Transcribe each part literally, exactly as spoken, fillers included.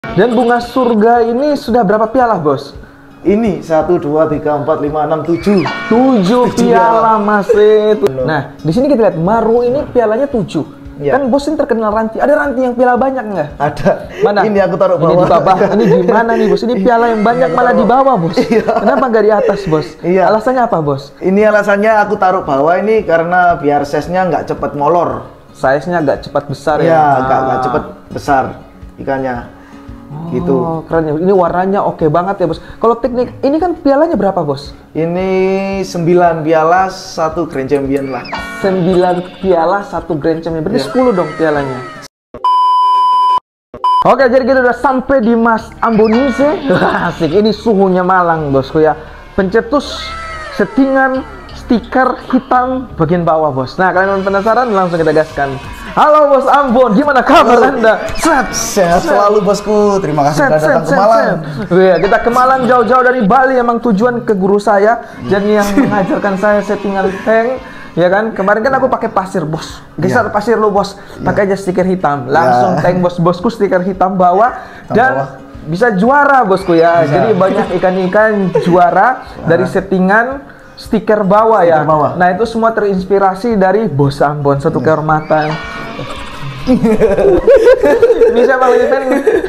Dan bunga surga ini sudah berapa piala, Bos? Ini satu, dua, tiga, empat, lima, enam, tujuh. Tujuh piala, Mas. Nah, di sini kita lihat Maru ini pialanya tujuh. Ya. Kan Bos ini terkenal ranti. Ada ranti yang piala banyak nggak? Ada. Mana? Ini aku taruh bawah. Ini di bawah. Ini gimana nih, Bos? Ini piala yang banyak malah di bawah, Bos. Iya. Kenapa nggak di atas, Bos? Iya. Alasannya apa, Bos? Ini alasannya aku taruh bawah ini karena biar size-nya nggak cepat molor. Size-nya nggak cepat besar ya? Iya, nggak nggak cepat besar ikannya. Oh, gitu. Keren ya. Ini warnanya oke banget ya, Bos. Kalau teknik ini kan pialanya berapa, Bos? Ini sembilan piala, satu Grand Champion lah. sembilan piala, satu Grand Champion. Berarti Yeah. sepuluh dong pialanya. Oke, jadi kita udah sampai di Mas Ambonise. Asik, ini suhunya Malang, Bosku ya. Pencetus settingan stiker hitam bagian bawah, Bos. Nah, kalian penasaran? Langsung kita gaskan. Halo Bos Ambon, gimana kabar Halo. Anda? Set, Sehat selalu bosku, terima kasih set, sudah datang set, ke set, Malang. set. Iya, kita ke Malang jauh-jauh dari Bali, emang tujuan ke guru saya dan yang mengajarkan saya settingan tank. Ya kan, kemarin kan aku pakai pasir, Bos. Geser Ya. pasir lu, Bos. Pakai aja stiker hitam. Langsung Ya. tank bos-bosku stiker hitam bawah dan bawah. bisa juara, Bosku ya. Bisa. Jadi banyak ikan-ikan juara dari settingan stiker bawah ya. Stiker bawah. Nah, itu semua terinspirasi dari Bos Ambon, satu kehormatan. Ini siapa lagi kan?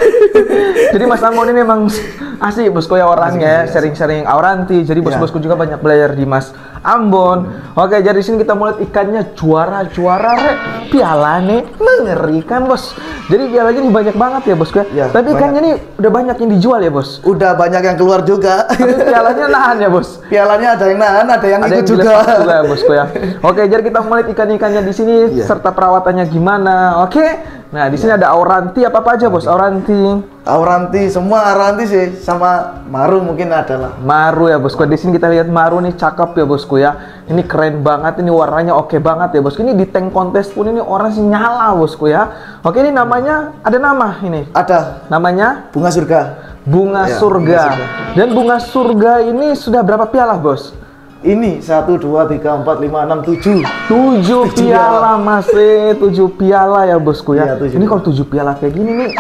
Jadi Mas Ambon ini memang asik, Bosku ya orangnya, sering-sering auranti. Jadi bos-bosku juga banyak belajar di Mas Ambon. Oke, jadi di sini kita mulai ikannya juara-juara rek. Piala nih mengerikan, Bos. Jadi pialanya ini banyak banget ya, Bosku ya. Ya, Tapi ikannya ini udah banyak yang dijual ya, Bos. Udah banyak yang keluar juga. Tapi pialanya nahan ya, Bos. Pialanya ada yang nahan, ada yang Ada ikut yang juga. dilepas juga ya, Bosku ya. Oke, jadi kita mulai ikan-ikannya di sini Iya. serta perawatannya gimana. Oke. Nah, di sini ada auranti apa-apa aja, Bos? Auranti, Auranti, semua auranti sih, sama Maru mungkin ada lah. Maru ya, Bosku. Di sini kita lihat Maru nih cakep ya, Bosku ya. Ini keren banget, ini warnanya oke banget ya, Bosku. Ini di tank kontes pun ini orang sih nyala, Bosku ya. Oke, ini namanya ada nama ini. Ada Namanya bunga surga. bunga Ya, surga. bunga surga. Dan bunga surga ini sudah berapa piala, Bos? Ini satu, dua, tiga, empat, lima, enam, tujuh. Tujuh Tujuh piala, Mas. Eh, tujuh piala ya, Bosku ya. Iya, tujuh Ini piala. kalau tujuh piala kayak gini nih,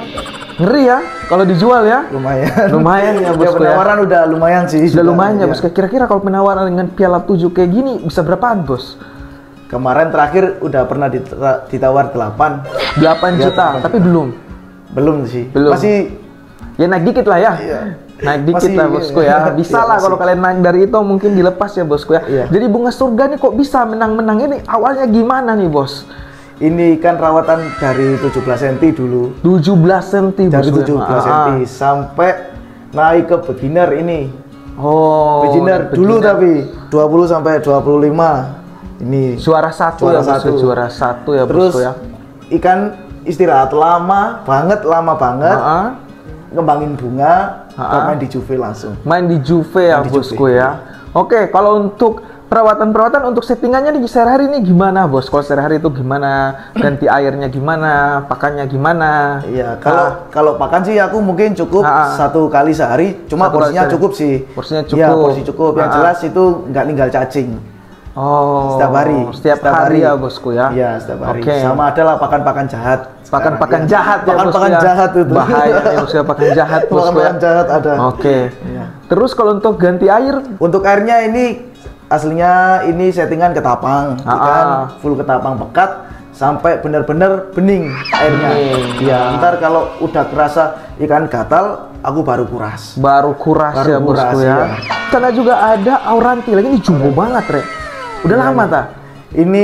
ngeri ya kalau dijual ya. Lumayan. Lumayan ya, Ya, Bosku ya. penawaran udah lumayan sih. Sudah juga. lumayan ya, Iya. Bos. Kira-kira kalau penawaran dengan piala tujuh kayak gini bisa berapaan, Bos? Kemarin terakhir udah pernah dita- ditawar delapan. delapan Ya, juta, delapan. tapi belum. Belum sih. Belum. Masih Ya naik dikit lah ya. Iya. Naik dikit Masih- lah, Bosku ya. Bisa Iya, lah masih. kalau kalian naik dari itu mungkin dilepas ya, Bosku ya. Iya. Jadi bunga surga nih kok bisa menang-menang ini awalnya gimana nih, Bos? ini kan rawatan dari tujuh belas sentimeter dulu. tujuh belas sentimeter, Dari Bosku ya. tujuh belas Ah. sentimeter sampai naik ke beginner ini. Oh. beginner beginner. dulu tapi dua puluh sampai dua puluh lima. Ini Juara satu Juara ya, Bosku. satu. Juara satu ya, terus Bosku ya. ikan istirahat lama banget, lama banget. Ah. Ngembangin bunga, Ah. main di Juve langsung. Main di Juve ya, Main di Bosku Juve. ya. Oke, kalau untuk perawatan-perawatan untuk settingannya di sehari-hari ini gimana, Bos? Kalau sehari-hari itu gimana? Ganti airnya gimana? Pakannya gimana? Iya, kalau kalau pakan sih aku mungkin cukup Ah. satu kali sehari, cuma Satu kali porsinya sehari. cukup sih. Porsinya Iya, cukup. porsi cukup. Yang Ah. jelas itu nggak ninggal cacing. Oh, Setiap hari. Setiap, Setiap hari, hari. ya, Bosku ya. Iya, setiap hari. Oke. Sama adalah pakan-pakan jahat. Pakan-pakan Sekarang, iya. jahat ya, Bosku Pakan-pakan ya. jahat itu. Bahaya nih, Bosku ya, pakan jahat, Bosku ya. Pakan-pakan jahat ada. Oke. Iya. Terus kalau untuk ganti air, Untuk airnya ini aslinya ini settingan ketapang, Ah, ikan ah. full ketapang pekat sampai benar-benar bening airnya. Bening. Ya, ntar kalau udah kerasa ikan gatal, aku baru kuras. baru kuras Baru ya, Bosku kuras, ya. iya. Karena juga ada auranti lagi, ini jumbo banget, Rek. Udah Iya, lama iya. tak? Ini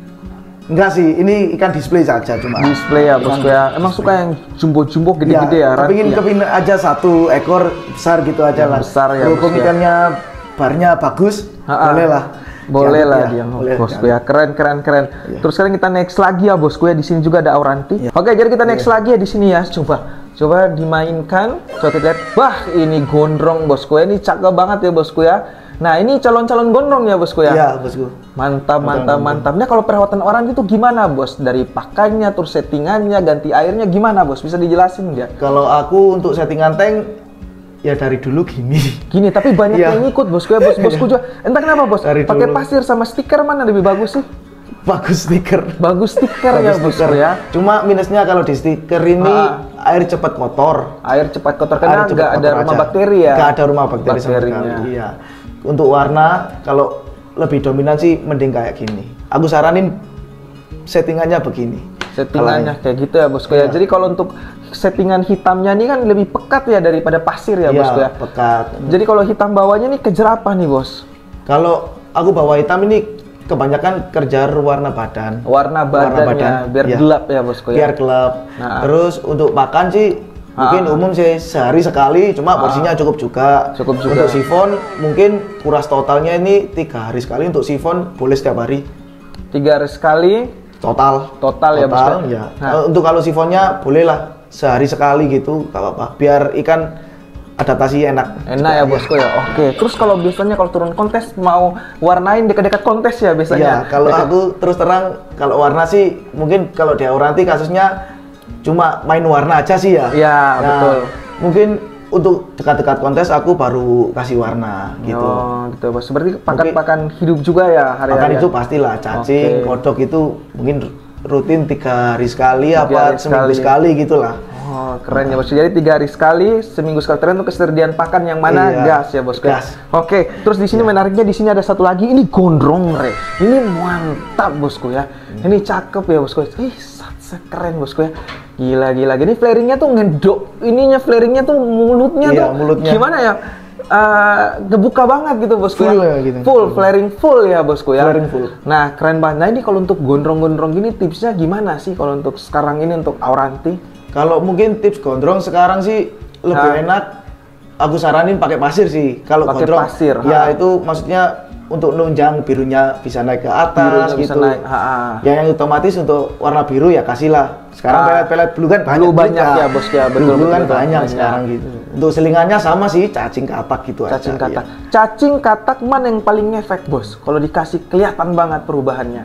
enggak sih, ini ikan display saja cuma. Display ya, Bosku ya. Emang suka yang jumbo-jumbo gede-gede ya, ranti kepingin ya? kepingin aja satu ekor besar gitu aja Yang lah. besar ya, Berhubung Bos, ya. ikannya barnya bagus, Ha-ha. boleh lah. Boleh Diangkat lah ya, dia, boleh, Bosku diangkat. ya. Keren, keren, keren. Iya. Terus sekarang kita next lagi ya, Bosku ya. Di sini juga ada auranti. Iya. Oke, jadi kita next lagi ya di sini ya. Coba, coba dimainkan. Coba kita lihat. Wah, ini gondrong, Bosku ya. Ini cakep banget ya, Bosku ya. Nah, ini calon-calon gondrong ya, Bosku ya. Iya, bosku. Mantap, mantap, Gondrong. mantap. Nah, kalau perawatan orang itu gimana, Bos? Dari pakannya, terus settingannya, ganti airnya gimana, Bos? Bisa dijelasin nggak? Kalau aku untuk settingan tank ya dari dulu gini. Gini, tapi banyak Iya. yang ikut, Bosku ya. Bos, bosku juga. Entah kenapa, Bos. Dari Pakai dulu. pasir sama stiker mana lebih bagus sih? Bagus stiker. Bagus stiker ya, Bos ya. Cuma minusnya kalau di stiker ini Ah. air cepat kotor. Air cepat kotor karena Air cepat nggak ada kotor rumah aja. bakteri ya. Nggak ada rumah bakteri sama Bakterinya. sekali. Iya. Untuk warna kalau lebih dominan sih mending kayak gini. Aku saranin settingannya begini. Settingannya kayak gitu ya, Bosku ya. Iya. Jadi kalau untuk settingan hitamnya ini kan lebih pekat ya daripada pasir ya, Iya, Bosku ya. pekat. Jadi kalau hitam bawahnya nih kejer apa nih, Bos? Kalau aku bawa hitam ini kebanyakan kejar warna badan. Warna badannya biar Iya. gelap ya, Bosku ya. Biar gelap. Nah. Terus untuk makan sih mungkin Ah. umum sih sehari sekali, cuma porsinya cukup juga. Cukup juga. Untuk sifon mungkin kuras totalnya ini tiga hari sekali. Untuk sifon boleh setiap hari. Tiga hari sekali Total. total, ya, Bos. Total, ya. Nah. Eh, Untuk kalau sifonnya bolehlah sehari sekali gitu, nggak apa-apa. Biar ikan adaptasi enak. Enak ya, Bosku ya. Oke. Terus kalau biasanya kalau turun kontes mau warnain dekat-dekat kontes ya Iya, biasanya. kalau Dekat- aku terus terang kalau warna sih mungkin kalau di Auranti kasusnya cuma main warna aja sih ya. Iya, betul. Mungkin untuk dekat-dekat kontes aku baru kasih warna gitu. Oh, gitu, Bos. Berarti pakan-pakan hidup juga ya hari-hari. Makan ya? itu pastilah cacing, Oke. kodok itu mungkin rutin tiga hari sekali Tiga apa hari seminggu sekali. sekali gitulah. Oh, keren ya, Bos. Jadi tiga hari sekali, seminggu sekali. Tergantung kesediaan pakan yang mana Iya, gas ya, Bos. gas. Oke, terus di sini menariknya di sini ada satu lagi. Ini gondrong, Re. Ini mantap, Bosku ya. Ini cakep ya, Bosku. Ih, sat- keren, Bosku ya. Gila, gila. Ini flaringnya tuh ngedok. Ininya flaringnya tuh mulutnya Iya, tuh mulutnya. gimana ya? Eh, ngebuka banget gitu, Bosku. Full ya, gitu. Full, flaring full ya, Bosku ya. Flaring full. Nah, keren banget. Nah, ini kalau untuk gondrong-gondrong gini tipsnya gimana sih kalau untuk sekarang ini untuk Auranti? Kalau mungkin tips gondrong sekarang sih lebih Nah. enak aku saranin pakai pasir sih. Kalau Pakai gondrong pasir, ya ha. itu maksudnya untuk nunjang birunya bisa naik ke atas Birunya bisa gitu. naik, ha, ha. Ya yang otomatis untuk warna biru ya kasihlah. Sekarang Ah. pelet-pelet blue kan banyak Blue banyak juga. ya, Bos, ya. Betul, Blue, blue kan betul, banyak banyak. sekarang gitu. Untuk selingannya sama sih cacing katak gitu Cacing aja. katak. iya. Cacing katak mana yang paling ngefek, Bos? Kalau dikasih kelihatan banget perubahannya.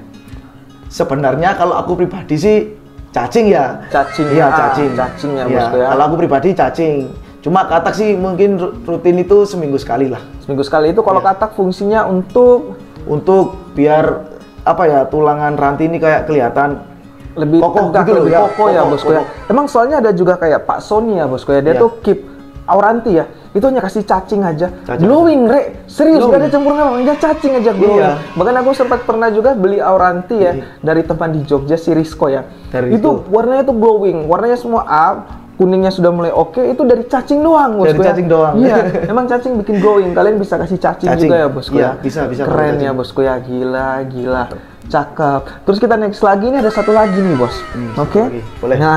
Sebenarnya kalau aku pribadi sih cacing ya. Cacing, Iya, ah, cacing. cacing ya, Iya, Bosku ya. Kalau aku pribadi cacing. Cuma katak sih mungkin ru- rutin itu seminggu sekali lah. Seminggu sekali itu kalau Iya. katak fungsinya untuk Untuk biar apa ya tulangan ranti ini kayak kelihatan lebih kokoh tegak, gitu loh, lebih ya. kokoh ya, Kokoh, Bosku ya. kokoh. Emang soalnya ada juga kayak Pak Sony ya, Bosku ya. Dia Iya. tuh keep Auranti ya. Itu hanya kasih cacing aja. Cacing. Glowing, Re. Serius, Glowing. gak ada campuran apa. Dia cacing aja glowing. Iya. Bahkan aku sempat pernah juga beli Auranti ya Iya. dari teman di Jogja, si Rizko ya. Dari itu itu. warnanya tuh glowing. Warnanya semua up. Kuningnya sudah mulai oke, itu dari cacing doang, Bosku. Dari ya. cacing doang. Iya, emang cacing bikin glowing. Kalian bisa kasih cacing, Cacing. juga ya, Bosku Iya, ya. bisa, bisa Keren pakai ya, cacing. Bosku ya. Gila, gila. Cakep. Terus kita next lagi, ini ada satu lagi nih, Bos. Hmm, Oke. satu lagi. Boleh. Nah,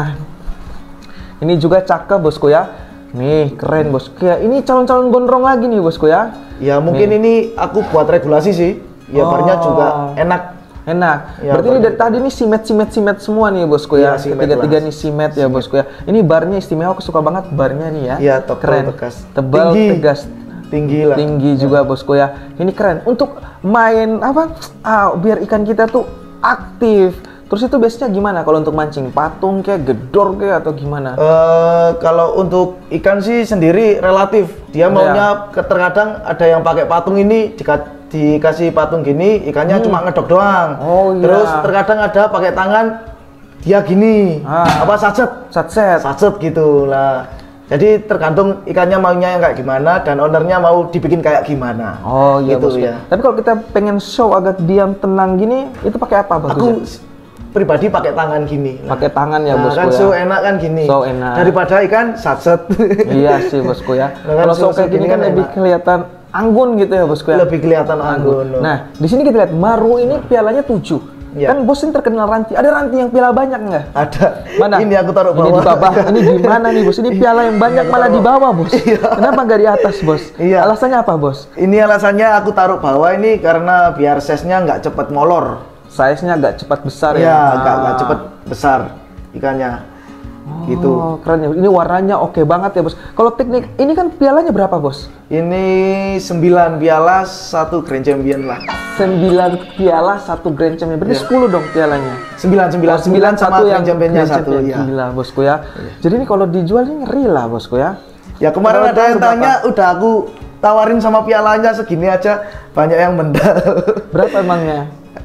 ini juga cakep, Bosku ya. Nih, keren, Bosku ya. Ini calon-calon gondrong lagi nih, Bosku ya. Ya mungkin ini aku buat regulasi sih. Ya Oh. barnya juga enak. Enak. Ya, Berarti ini barnya. dari tadi nih simet simet simet semua nih, Bosku ya. Iya, simet Ketiga-tiga lah. nih simet ya, Bosku ya. Ini barnya istimewa, aku suka banget barnya nih ya. Iya, tebal, Keren. tegas. Tebal, Tinggi. tegas. Tinggi lah. Tinggi juga, Bosku ya. Ini keren. Untuk main apa? Ah, biar ikan kita tuh aktif. Terus itu biasanya gimana kalau untuk mancing? Patung kayak, gedor kayak atau gimana? Eh, kalau untuk ikan sih sendiri relatif. Dia maunya ke- terkadang ada yang pakai patung ini jika dikasih patung gini ikannya cuma ngedok doang. Hmm. Oh, iya. Terus terkadang ada pakai tangan dia gini. Ah. Apa sacet? Satset. Sacet gitu lah. Jadi tergantung ikannya maunya yang kayak gimana dan ownernya mau dibikin kayak gimana. Oh iya, gitu Bosku. ya. Tapi kalau kita pengen show agak diam tenang gini, itu pakai apa, Bosku? Aku s- pribadi pakai tangan gini. Nah, Pakai tangan ya, nah, Bosku kan ya. so enak kan gini. So enak. Daripada ikan sacet. Iya sih, Bosku ya. Nah, kan Kalau show show kayak gini gini kan kan lebih enak. kelihatan anggun gitu ya, Bosku ya. Lebih kelihatan anggun. Nah, di sini kita lihat Maru ini pialanya tujuh. Iya. Kan Bos ini terkenal ranti. Ada ranti yang piala banyak nggak? Ada. Mana? Ini aku taruh Ini bawah. di bawah. Ini gimana nih, Bos? Ini piala yang banyak aku malah taruh di bawah, Bos. Iya. Kenapa nggak di atas, Bos? Iya. Alasannya apa, Bos? Ini alasannya aku taruh bawah ini karena biar size-nya nggak cepet molor. Size-nya agak cepat besar ya. Iya, nggak nggak Ah. cepet besar ikannya. Gitu. Oh, keren ya. Ini warnanya oke banget ya, Bos. Kalau teknik ini kan pialanya berapa, Bos? Ini sembilan piala satu Grand Champion lah. sembilan piala, satu Grand Champion. Berarti Iya. sepuluh dong pialanya. Sembilan sembilan Oh, sembilan sama Grand Championnya Grand satu. Champion. Iya. Gila, Bosku ya. Jadi ini kalau dijual ini ngeri lah, Bosku ya. Ya kemarin Kalau ada yang berapa? tanya, udah aku tawarin sama pialanya segini aja, banyak yang mendal. Berapa emangnya?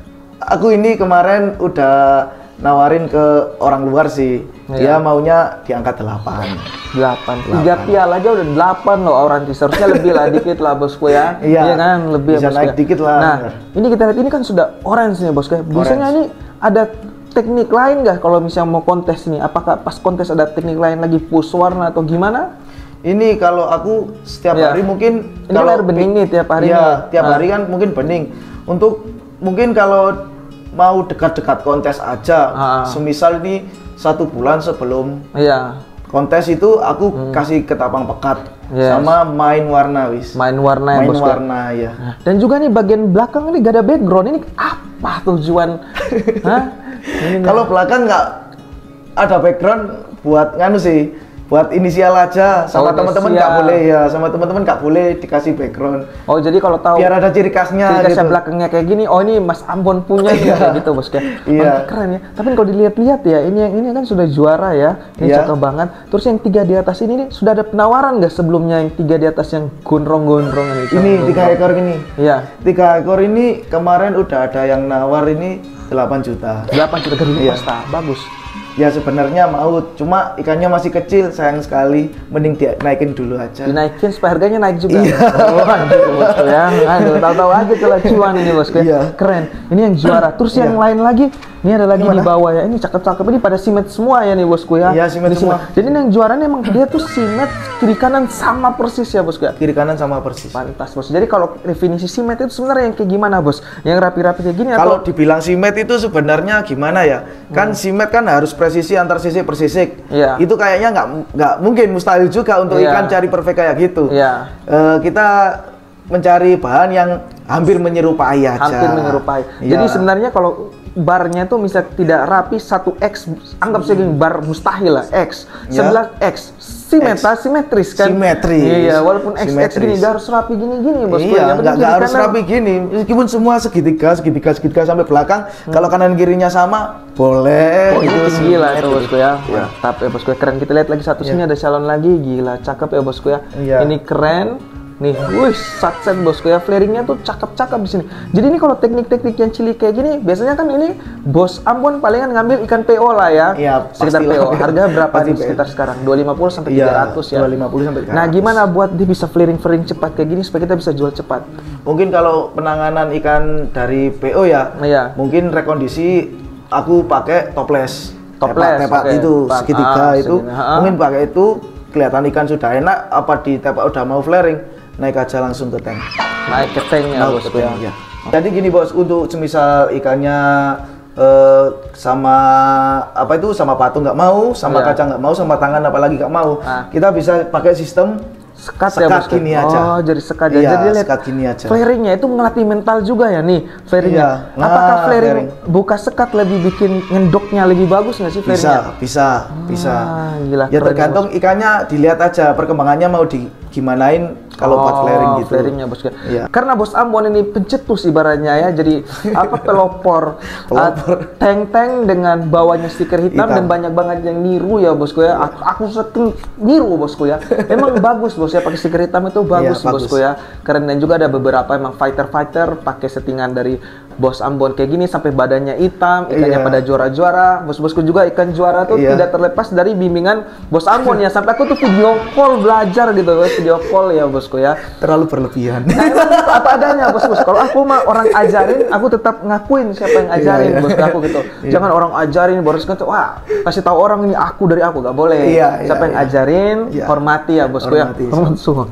aku ini kemarin udah nawarin ke orang luar sih. Dia Iya. maunya diangkat delapan. delapan. tiga piala aja udah delapan loh Auranti. Seharusnya lebih lah dikit lah bosku ya. Iya. kan lebih Bisa ya, bosku naik ya. dikit lah. Nah, ini kita lihat ini kan sudah orange nih bosku ya. Biasanya Orange. ini ada teknik lain nggak kalau misalnya mau kontes nih? Apakah pas kontes ada teknik lain lagi push warna atau gimana? Ini kalau aku setiap Iya. hari mungkin Ini kan air bening nih tiap hari Iya, nih. tiap Nah. hari kan mungkin bening. Untuk mungkin kalau mau dekat-dekat kontes aja, Ah. semisal ini satu bulan sebelum Iya. kontes itu aku kasih ketapang pekat Hmm. Yes. sama main warna wis. Main warna ya Main bosku. ya. warna ya. Nah, dan juga nih bagian belakang ini gak ada background. Ini apa tujuan? Hah? Ini nggak- Kalau belakang nggak ada background buat nganu sih, buat inisial aja. Sama Oh, teman-teman nggak inisial. boleh ya, sama teman-teman nggak boleh dikasih background. Oh jadi kalau tahu Biar ada ciri khasnya ciri khasnya gitu. belakangnya kayak gini, oh ini Mas Ambon punya nih, Iya. kayak gitu bos kayak. Iya. Wah, keren ya. Tapi kalau dilihat-lihat ya, ini yang ini kan sudah juara ya, ini Iya. cakep banget. Terus yang tiga di atas ini nih, sudah ada penawaran nggak sebelumnya yang tiga di atas yang gondrong-gondrong ini? Ini tiga ekor ini. Iya. Tiga ekor ini kemarin udah ada yang nawar ini delapan juta. delapan juta gede Iya. pasta, bagus. Ya sebenarnya mau, cuma ikannya masih kecil, sayang sekali. Mending dia naikin dulu aja. Dinaikin supaya harganya naik juga. Iya. Oh, gitu bosku ya. Aduh, tahu-tahu aja tuh lah cuan ini bosku ya. Iya. Keren. Ini yang juara. Terus yang Iya. lain lagi, ini ada lagi di Gimana? bawah ya. Ini cakep-cakep. Ini pada simet semua ya nih bosku ya. Iya, simet Ini semua. Jadi ini yang juaranya emang dia tuh simet kiri kanan sama persis ya bosku ya. Kiri kanan sama persis. Pantas bos. Jadi kalau definisi simet itu sebenarnya yang kayak gimana bos? Yang rapi-rapi kayak gini Kalau atau? dibilang simet itu sebenarnya gimana ya? Kan simet kan harus presisi antar sisik per sisik. Hmm. Iya. Itu kayaknya nggak nggak mungkin, mustahil juga untuk Iya. ikan cari perfect kayak gitu. Iya. Eh, kita mencari bahan yang hampir menyerupai aja. Hampir menyerupai. Iya. Jadi sebenarnya kalau barnya tuh bisa tidak rapi satu X, anggap saja gini, bar mustahil lah X, Ya. sebelah X, simetris, simetris kan? Simetris. Iya, walaupun X X gini, Simetris. dia harus rapi gini-gini bos. Iya, nggak nggak harus rapi gini. Meskipun semua segitiga, segitiga, segitiga sampai belakang. Kalau kanan kirinya sama, boleh. Oh, ini Itu tinggi lah itu simetris. bosku ya. Iya. Mantap ya bosku ya, keren. Kita lihat lagi satu sini ada salon lagi, gila, cakep ya bosku ya. Iya. Ini keren. Nih, wih, satset bosku ya, flaringnya tuh cakep-cakep di sini. Jadi ini kalau teknik-teknik yang cilik kayak gini, biasanya kan ini bos Ambon palingan ngambil ikan P O lah ya. Iya, sekitar P pastilah. O. Harga berapa Pasti nih P O. sekitar sekarang? dua ratus lima puluh sampai Iya, tiga ratus ya. dua ratus lima puluh sampai tiga ratus. Nah, gimana buat dia bisa flaring-flaring cepat kayak gini supaya kita bisa jual cepat? Mungkin kalau penanganan ikan dari P O ya, Iya. mungkin rekondisi aku pakai toples. Toples, tepak, tepak oke. itu Tepak. segitiga Ah, itu. segini. Ha-ha. Mungkin pakai itu kelihatan ikan sudah enak, apa di tepak udah mau flaring, naik aja langsung ke tank. Naik ke tanknya Naik bosku ke ya. tank, ya. Jadi gini bos, untuk semisal ikannya eh, sama apa itu sama patung nggak mau, sama Iya. kacang nggak mau, sama tangan apalagi nggak mau, Ah. kita bisa pakai sistem Sekat, ya sekat bosku. gini aja. Oh, jadi sekat ya. Iya, Jadi lihat sekat gini aja. flaringnya itu ngelatih mental juga ya nih flaringnya. Iya. Nah, Apakah flaring, flaring. buka sekat lebih bikin ngendoknya lebih bagus nggak sih flaringnya? Bisa, bisa, bisa. Ah, gila, Ya keren tergantung ikannya, dilihat aja perkembangannya mau di gimanain kalau buat flaring gitu. Oh, flaringnya bosku. Iya. Karena bos Ambon ini pencetus ibaratnya ya, jadi apa pelopor, Pelopor. uh, tank-tank dengan bawahnya stiker hitam, Hitam. dan banyak banget yang niru ya bosku ya. Aku, aku sering niru bosku ya. Emang bagus bos ya pakai stiker hitam itu bagus, Iya, bagus. bosku ya. Keren, dan juga ada beberapa emang fighter-fighter pakai settingan dari bos Ambon kayak gini sampai badannya hitam, ikannya Iya. pada juara-juara. Bos-bosku juga ikan juara tuh Iya. tidak terlepas dari bimbingan bos Ambon ya. Sampai aku tuh video call belajar gitu, video call ya bosku ya. Terlalu berlebihan. Nah, emang itu apa adanya bos-bos. Kalau aku mah orang ajarin, aku tetap ngakuin siapa yang ajarin Iya, iya. bosku aku gitu. Iya. Jangan orang ajarin baru sekali wah kasih tahu orang ini aku dari aku, gak boleh. Iya, iya, siapa yang iya. ajarin, Iya. hormati ya bosku Hormati. ya. Hormat semua.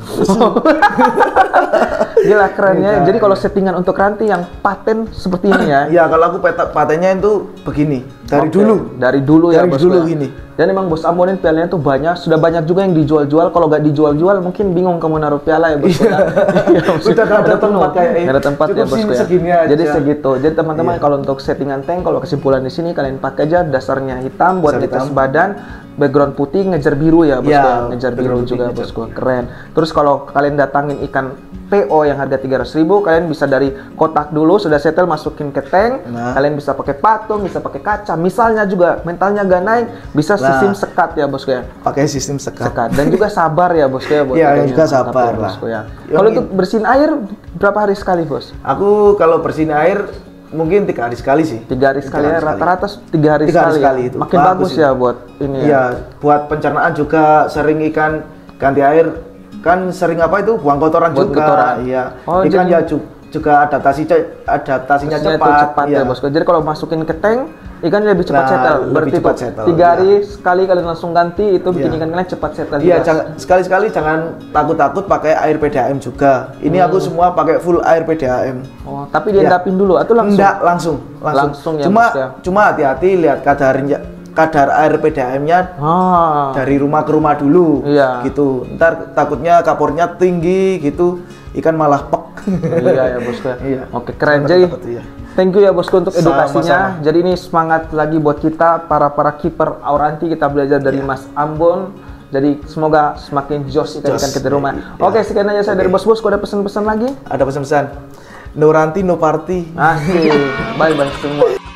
Gila keren ya. Iya. Jadi kalau settingan untuk ranti yang paten seperti ini ya. Ya kalau aku peta, patennya itu begini dari Oke, dulu. dari dulu ya Dari bosku dulu ya. gini. Dan emang bos Ambon ini pialanya tuh banyak, sudah banyak juga yang dijual-jual. Kalau nggak dijual-jual mungkin bingung kamu naruh piala ya bosku ya. Iya, bosku. Udah nggak ada penuh. tempat kayak, eh, Nggak ada tempat ya cukup bosku sini ya. segini aja. Jadi segitu. Jadi teman-teman Iya. kalau untuk settingan tank, kalau kesimpulan di sini kalian pakai aja dasarnya hitam buat Dasar netes hitam. badan, background putih ngejar biru ya bosku Iya, ya. Ngejar biru background juga putih, ngejar bosku. Keren. Terus kalau kalian datangin ikan P O yang harga tiga ratus ribu, kalian bisa dari kotak dulu, sudah settle masukin ke tank. Nah. Kalian bisa pakai patung, bisa pakai kaca. Misalnya juga mentalnya gak naik, bisa Nah. sistem sekat ya bosku ya. Pakai sistem sekat. Sekat, dan juga sabar ya bosku ya buat Iya, ikannya. juga Mantap sabar ya, lah. bosku ya. Yang Kalau in- untuk bersihin air berapa hari sekali bos? Aku kalau bersihin air mungkin tiga hari sekali sih. Tiga hari sekali ya, rata-rata tiga hari Tiga hari sekali. sekali ya? itu. Makin Bagus bagus itu. ya buat ini. Iya, Ya. buat pencernaan juga sering ikan ganti air kan sering apa itu buang kotoran Buat juga. kotoran. Iya. Oh, ikan jadi- ya ju- juga adaptasi ce- adaptasinya Prosesnya itu cepat. cepat iya. ya bosku. Jadi kalau masukin ke tank, ikan lebih cepat Nah, settle. lebih Berarti cepat tuh, settle, tiga iya. hari sekali kalian langsung ganti, itu bikin Iya. ikan kalian cepat settle. Iya, juga. jangan sekali-sekali jangan takut-takut pakai air P D A M juga. Ini aku semua pakai full air P D A M. Oh, tapi diendapin dulu atau langsung? Enggak, langsung, langsung. Langsung ya, Cuma Bos, ya? cuma hati-hati lihat kadarnya kadar air P D A M-nya Ah. dari rumah ke rumah dulu. Iya. Gitu. Ntar takutnya kapornya tinggi gitu, ikan malah pek. Iya ya bosku. ya. Iya. Oke, keren. Jangan Jadi takut, iya. thank you ya bosku untuk edukasinya. Sama-sama. Jadi ini semangat lagi buat kita para para kiper Auranti, kita belajar dari Mas Ambon. Jadi semoga semakin jos ikan-ikan Jos, kita di rumah. iya. Oke, sekian aja saya Oke. dari bos bosku. Ada pesan-pesan lagi? Ada pesan-pesan. No ranti, no party. Asik. Bye bye semua.